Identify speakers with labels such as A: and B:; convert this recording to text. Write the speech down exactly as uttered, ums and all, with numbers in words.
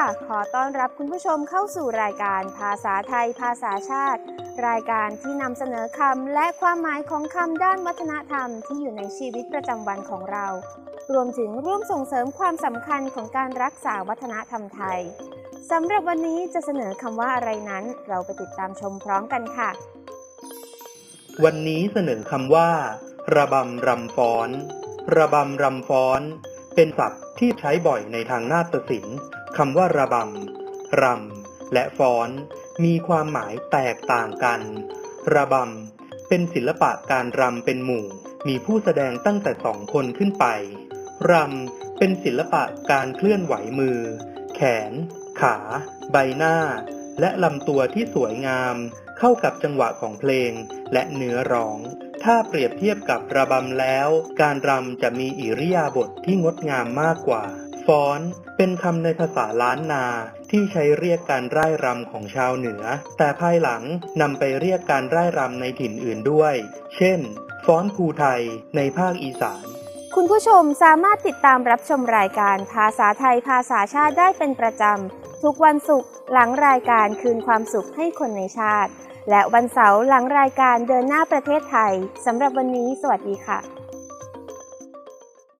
A: ขอต้อนรับคุณผู้ชมเข้าสู่รายการภาษาไทยภาษาชาติรายการที่นำเสนอคำและความหมายของคำด้านวัฒนธรรมที่อยู่ในชีวิตประจำวันของเรารวมถึงร่วมส่งเสริมความสำคัญของการรักษาวัฒนธรรมไทยสำหรับวันนี้จะเสนอคำว่าอะไรนั้นเราไปติดตามชมพร้อมกันค่ะ
B: วันนี้เสนอคำว่าระบำรำฟ้อนระบำรำฟ้อนเป็นศัพท์ที่ใช้บ่อยในทางนาฏศิลป์คำว่าระบำรำและฟ้อนมีความหมายแตกต่างกันระบำเป็นศิลปะการรำเป็นหมู่มีผู้แสดงตั้งแต่สองคนขึ้นไปรำเป็นศิลปะการเคลื่อนไหวมือแขนขาใบหน้าและลำตัวที่สวยงามเข้ากับจังหวะของเพลงและเนื้อร้องถ้าเปรียบเทียบกับระบำแล้วการรำจะมีอิริยาบถที่งดงามมากกว่าฟ้อนเป็นคำในภาษาล้านนาที่ใช้เรียกการร่ายรำของชาวเหนือแต่ภายหลังนำไปเรียกการร่ายรำในถิ่นอื่นด้วยเช่นฟ้อนภูไทยในภาคอีสาน
A: คุณผู้ชมสามารถติดตามรับชมรายการภาษาไทยภาษาชาติได้เป็นประจำทุกวันศุกร์หลังรายการคืนความสุขให้คนในชาติและวันเสาร์หลังรายการเดินหน้าประเทศไทยสำหรับวันนี้สวัสดีค่ะ